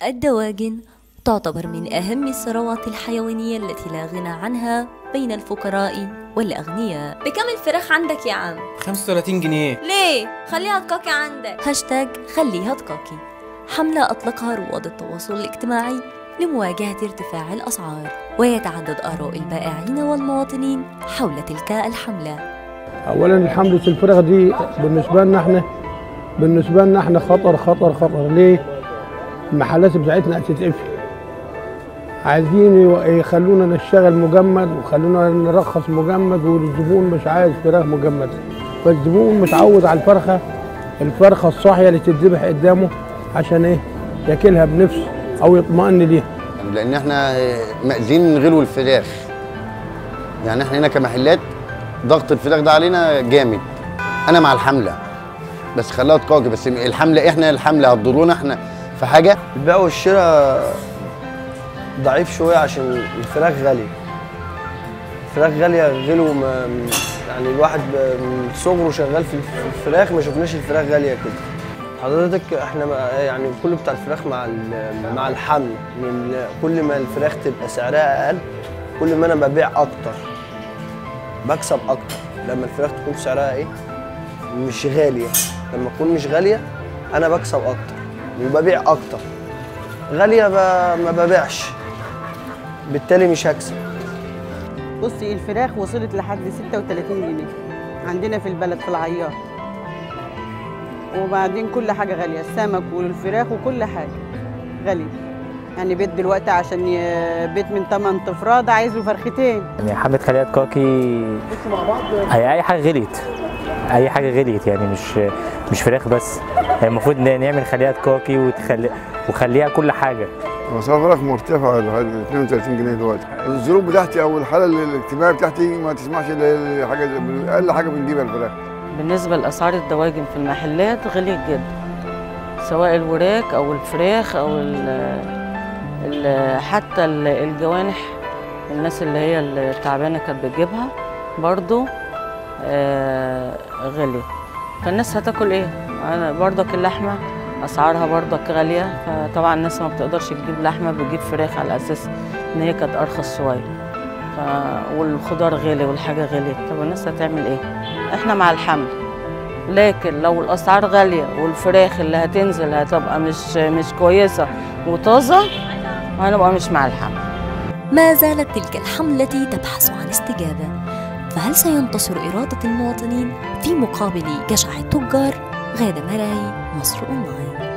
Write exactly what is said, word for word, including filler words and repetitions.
الدواجن تعتبر من أهم الثروات الحيوانية التي لا غنى عنها بين الفقراء والأغنياء. بكم الفراخ عندك يا عم؟ خمسة وثلاثين جنيه. ليه؟ خليها تكاكي عندك. هاشتاج خليها تكاكي، حملة أطلقها رواد التواصل الاجتماعي لمواجهة ارتفاع الأسعار، ويتعدد آراء البائعين والمواطنين حول تلك الحملة. أولاً الحملة الفراخ دي بالنسبة لنا احنا بالنسبة لنا احنا خطر خطر خطر. ليه؟ المحلات بتاعتنا هتتقفل، عايزين يخلونا نشتغل مجمد وخلونا نرخص مجمد، والزبون مش عايز فراخ مجمد، فالزبون متعود على الفرخة الفرخة الصاحية اللي تتذبح قدامه عشان ايه؟ ياكلها بنفس أو يطمئن ليها. لأن احنا مأذين من غلو الفراخ، يعني احنا هنا كمحلات ضغط الفراخ ده علينا جامد. أنا مع الحملة بس خليها تقاكي، بس الحملة احنا الحملة هتضرونا احنا في حاجة. البيع والشراء ضعيف شوية عشان الفراخ غالية. الفراخ غالية غلو، ما يعني الواحد من صغره شغال في الفراخ ما شفناش الفراخ غالية كده. حضرتك احنا يعني كله بتاع الفراخ مع مع الحمل، كل ما الفراخ تبقى سعرها أقل كل ما أنا ببيع أكتر، بكسب أكتر. لما الفراخ تكون سعرها إيه؟ مش غالية، لما تكون مش غالية أنا بكسب أكتر وببيع أكتر. غالية ما ببيعش، بالتالي مش هكسب. بصي الفراخ وصلت لحد ستة وثلاثين جنيه عندنا في البلد في العيار، وبعدين كل حاجة غالية، السمك والفراخ وكل حاجة غالية. يعني بيت دلوقتي عشان بيت من ثمان افراد عايز له فرختين. يعني حبة خليها تكاكي هي أي حاجة غليت، أي حاجة غليت يعني مش مش فراخ بس، يعني المفروض نعمل خليها تكاكي وتخلي وخليها كل حاجة. مصاريف الفراخ مرتفعة لحد اثنين وثلاثين جنيه دلوقتي. الظروف بتاعتي أو الحالة الاجتماعية بتاعتي ما تسمحش إلا حاجة، أقل حاجة بنجيبها الفراخ. بالنسبة لأسعار الدواجن في المحلات غليت جدا، سواء الوراك أو الفراخ أو ال ال حتى الجوانح، الناس اللي هي التعبانة كانت بتجيبها برضو آه غليت. فالناس هتاكل إيه؟ أنا برضك اللحمة أسعارها برضك غالية، فطبعا الناس ما بتقدرش تجيب لحمة، بتجيب فراخ على أساس إن هي كانت أرخص شوية. ف... والخضار غالي والحاجة غالية، طب الناس هتعمل إيه؟ إحنا مع الحمل، لكن لو الأسعار غالية والفراخ اللي هتنزل هتبقى مش مش كويسة وطازة هنبقى مش مع الحمل. ما زالت تلك الحملة تبحث عن استجابة، فهل سينتصر إرادة المواطنين في مقابل جشع التجار؟ غادة مراي، مصر أونلاين.